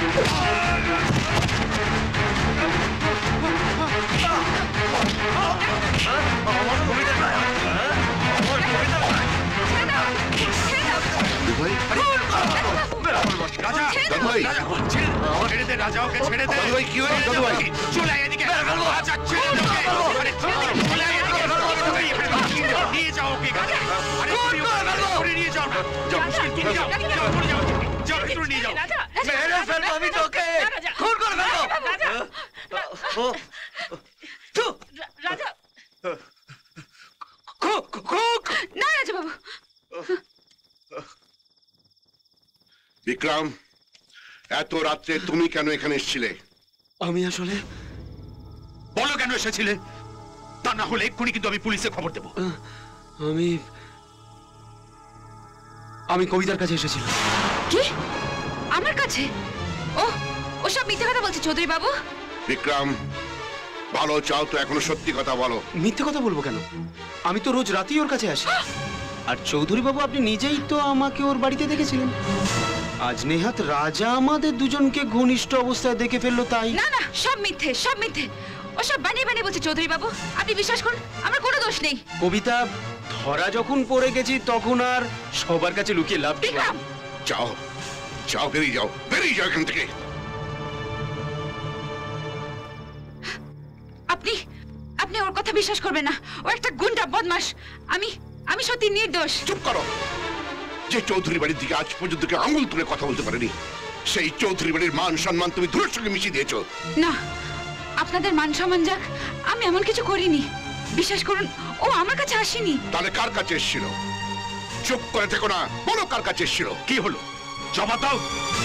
বিক্রম, এত রাত্রে তুমি কেন এখানে এসেছিলে? আমি আসলে বলো কেন এসেছিলে, তা না হলে এক্ষুনি কিন্তু আমি পুলিশে খবর দেব। আমি কবিতার কাছে এসেছিলাম। কি? আমার কাছে? ও সব মিথ্যে কথা বলছে চৌধুরী বাবু। বিক্রম, ভালো চাও তো এখনো সত্যি কথা বলো। মিথ্যে কথা বলবো কেন? আমি তো রোজ রাতেই ওর কাছে আসি। আর চৌধুরী বাবু, আপনি নিজেই তো আমাকে ওর বাড়িতে দেখেছিলেন। আজ নেহাত রাজা আমাদের দুজনকে ঘনিষ্ঠ অবস্থায় দেখে ফেললো তাই। না না, সব মিথ্যে, সব মিথ্যে। ও সব বানিয়ে বানিয়ে বলছে চৌধুরী বাবু, আপনি বিশ্বাস করুন, আমার কোনো দোষ নেই। কবিতা, ধরা যখন পড়ে গেছি তখন আর সবার কাছে লুকিয়ে লাভ কি? যাও যাও, বেরিয়ে যাও, বেরিয়ে যাও এখান থেকে। আপনি ওর কথা বিশ্বাস করবেন না, ও একটা গুন্ডা, বদমাশ। আমি সত্যি নির্দোষ। চুপ করো। যে চৌধুরী বাড়ির দিকে আজ পর্যন্ত কেউ আঙুল তুলে কথা বলতে পারেনি, সেই চৌধুরী বাড়ির মান সম্মান তুমি দূরের সঙ্গে মিশিয়ে দিয়েছো। না, আপনাদের মান সম্মান যাক, আমি এমন কিছু করিনি। বিশ্বাস করুন, ও আমার কাছে আসেনি। তাহলে কার কাছে এসেছিল? চুপ করে থেকো না, বলো কার কাছে এসেছিল। কি হলো, জবাব দাও।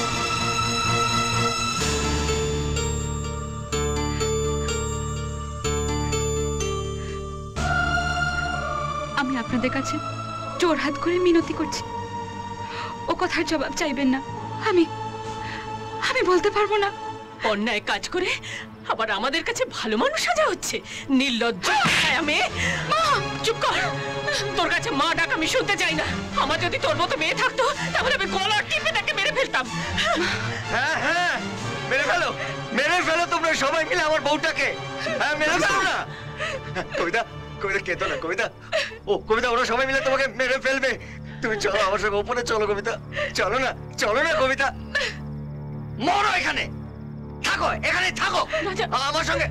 আমি আপনাদের কাছে জোর হাত করে মিনতি করছি, ও কথার জবাব চাইবেন না। আমি বলতে পারবো না। অন্যায় কাজ করে আবার আমাদের কাছে ভালো মানুষ সাজা হচ্ছে, নির্লজ্জ মেয়ে। মা, চুপ কর। তোর কাছে মা ডাক আমি শুনতে চাই না। আমার যদি তোর মতো মেয়ে থাকতো তাহলে আমি গলা টিপে তাকে মেরে ফেলতাম। হ্যাঁ হ্যাঁ, মেরে ফেলো, মেরে ফেলো তোমরা সবাই মিলে আমার বউটাকে। হ্যাঁ, মেরে ফেলো না। কবিতা, কবিতা কেতো না। কবিতা, কবিতা, ওরা সবাই মিলে তোমাকে মেরে ফেলবে। তুমি চলো আমার সঙ্গে উপরে, চলো কবিতা। চলো না, চলো না কবিতা। মরো এখানে, থাকো এখানে, থাকো আমার সঙ্গে।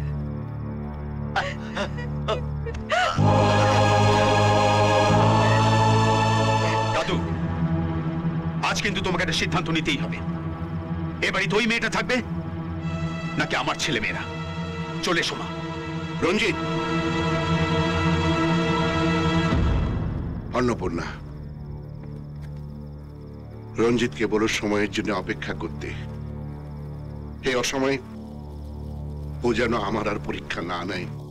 দাদু, আজ কিন্তু তোমাকে একটা সিদ্ধান্ত নিতেই হবে। এ বাড়িতে ওই মেয়েটা থাকবে নাকি আমার ছেলে মেয়েরা? চলে এসো মা। রঞ্জিত, অন্নপূর্ণা, রঞ্জিতকে বলো সময়ের জন্য অপেক্ষা করতে। এই অসময়ে ও যেন আমার আর পরীক্ষা না নেয়।